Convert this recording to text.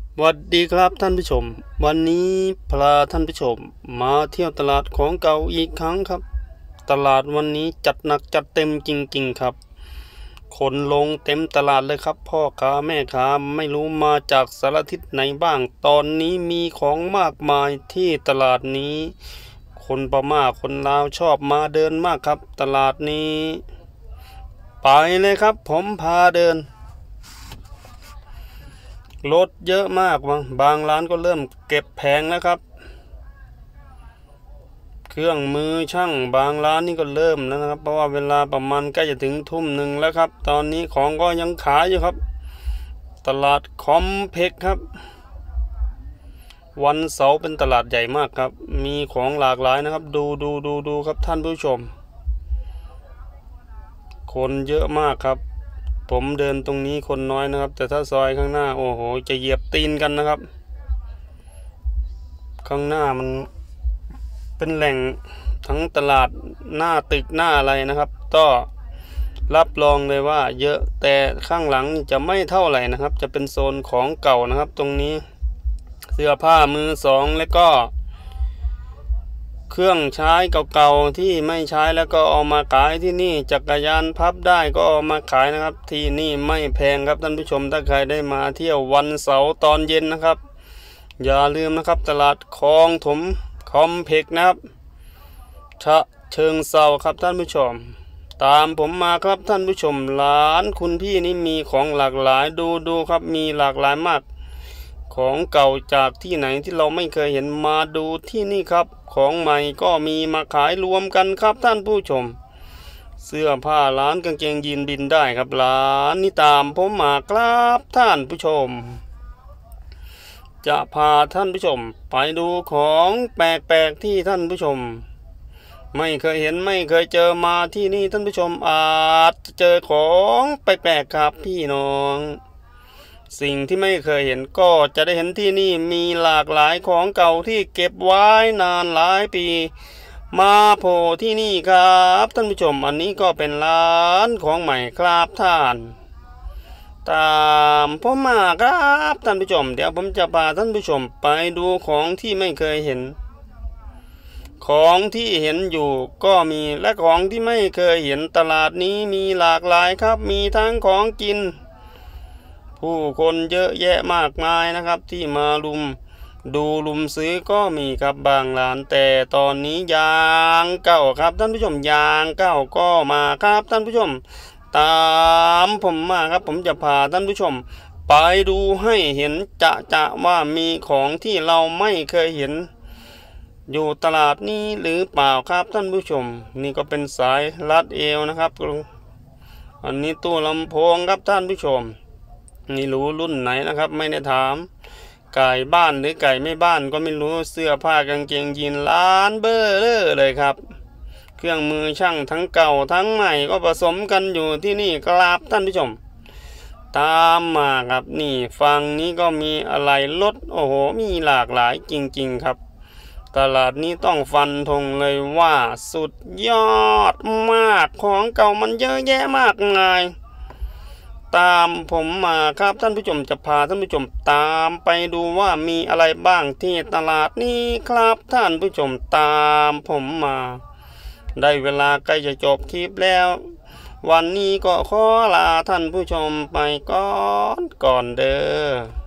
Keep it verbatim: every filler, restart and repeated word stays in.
สวัสดีครับท่านผู้ชมวันนี้พาท่านผู้ชมมาเที่ยวตลาดของเก่าอีกครั้งครับตลาดวันนี้จัดหนักจัดเต็มจริงๆครับคนลงเต็มตลาดเลยครับพ่อค้าแม่ค้าไม่รู้มาจากสารทิศไหนบ้างตอนนี้มีของมากมายที่ตลาดนี้คนพม่าคนลาวชอบมาเดินมากครับตลาดนี้ไปเลยครับผมพาเดินรถเยอะมากบางบางร้านก็เริ่มเก็บแผงแล้วครับเครื่องมือช่างบางร้านนี่ก็เริ่มแล้วนะครับเพราะว่าเวลาประมาณใกล้จะถึงทุ่มหนึ่งแล้วครับตอนนี้ของก็ยังขายอยู่ครับตลาดคอมเพล็กซ์ครับวันเสาร์เป็นตลาดใหญ่มากครับมีของหลากหลายนะครับดูดูดูดูครับท่านผู้ชมคนเยอะมากครับผมเดินตรงนี้คนน้อยนะครับแต่ถ้าซอยข้างหน้าโอ้โหจะเหยียบตีนกันนะครับข้างหน้ามันเป็นแหล่งทั้งตลาดหน้าตึกหน้าอะไรนะครับก็รับรองเลยว่าเยอะแต่ข้างหลังจะไม่เท่าไหร่นะครับจะเป็นโซนของเก่านะครับตรงนี้เสื้อผ้ามือสองแล้วก็เครื่องใช้เก่าๆที่ไม่ใช้แล้วก็เอามาขายที่นี่จักรยานพับได้ก็เอามาขายนะครับที่นี่ไม่แพงครับท่านผู้ชมถ้าใครได้มาเที่ยววันเสาร์ตอนเย็นนะครับอย่าลืมนะครับตลาดคลองถมคอมเพล็กซ์นะครับฉะเชิงเทราครับท่านผู้ชมตามผมมาครับท่านผู้ชมร้านคุณพี่นี่มีของหลากหลายดูดูครับมีหลากหลายมากของเก่าจากที่ไหนที่เราไม่เคยเห็นมาดูที่นี่ครับของใหม่ก็มีมาขายรวมกันครับท่านผู้ชมเสื้อผ้าร้านกางเกงยีนบินได้ครับร้านนี่ตามผมมาครับท่านผู้ชมจะพาท่านผู้ชมไปดูของแปลกๆที่ท่านผู้ชมไม่เคยเห็นไม่เคยเจอมาที่นี่ท่านผู้ชมอาจจะเจอของแปลกๆครับพี่น้องสิ่งที่ไม่เคยเห็นก็จะได้เห็นที่นี่มีหลากหลายของเก่าที่เก็บไว้นานหลายปีมาโผล่ที่นี่ครับท่านผู้ชมอันนี้ก็เป็นร้านของใหม่ครับท่านตามผมมาครับท่านผู้ชมเดี๋ยวผมจะพาท่านผู้ชมไปดูของที่ไม่เคยเห็นของที่เห็นอยู่ก็มีและของที่ไม่เคยเห็นตลาดนี้มีหลากหลายครับมีทั้งของกินผู้คนเยอะแยะมากมายนะครับที่มาลุมดูลุมซื้อก็มีครับบางร้านแต่ตอนนี้ยางเก่าครับท่านผู้ชมยางเก่าก็มาครับท่านผู้ชมตามผมมาครับผมจะพาท่านผู้ชมไปดูให้เห็นจะจะว่ามีของที่เราไม่เคยเห็นอยู่ตลาดนี้หรือเปล่าครับท่านผู้ชมนี่ก็เป็นสายรัดเอวนะครับอันนี้ตู้ลำโพงครับท่านผู้ชมนี่รู้รุ่นไหนนะครับไม่ได้ถามไก่บ้านหรือไก่ไม่บ้านก็ไม่รู้เสื้อผ้ากางเกงยีนล้านเบ้อเลยครับเครื่องมือช่างทั้งเก่าทั้งใหม่ก็ผสมกันอยู่ที่นี่ครับท่านผู้ชมตามมาครับนี่ฝั่งนี้ก็มีอะไรรถโอ้โหมีหลากหลายจริงๆครับตลาดนี้ต้องฟันธงเลยว่าสุดยอดมากของเก่ามันเยอะแยะมากมายตามผมมาครับท่านผู้ชมจะพาท่านผู้ชมตามไปดูว่ามีอะไรบ้างที่ตลาดนี้ครับท่านผู้ชมตามผมมาได้เวลาใกล้จะจบคลิปแล้ววันนี้ก็ขอลาท่านผู้ชมไปก่อนก่อนเด้อ